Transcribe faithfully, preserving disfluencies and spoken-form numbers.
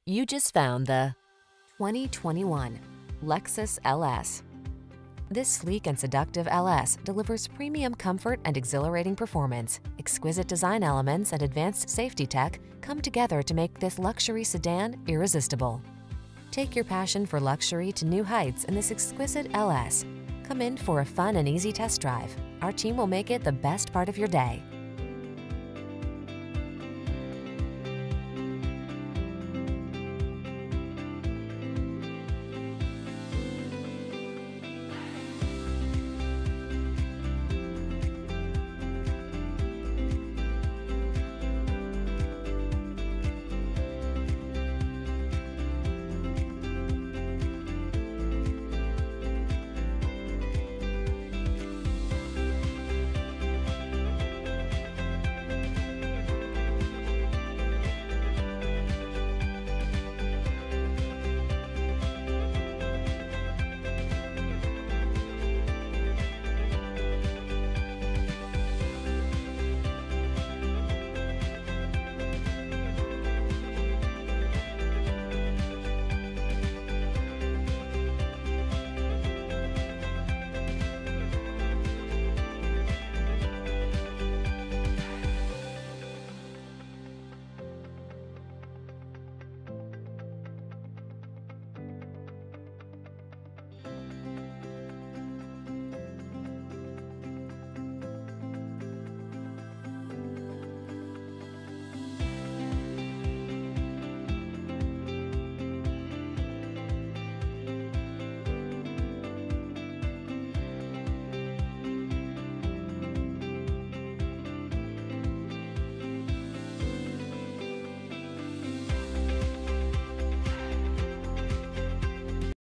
You just found the twenty twenty-one Lexus L S. This sleek and seductive L S delivers premium comfort and exhilarating performance. Exquisite design elements and advanced safety tech come together to make this luxury sedan irresistible. Take your passion for luxury to new heights in this exquisite L S. Come in for a fun and easy test drive. Our team will make it the best part of your day.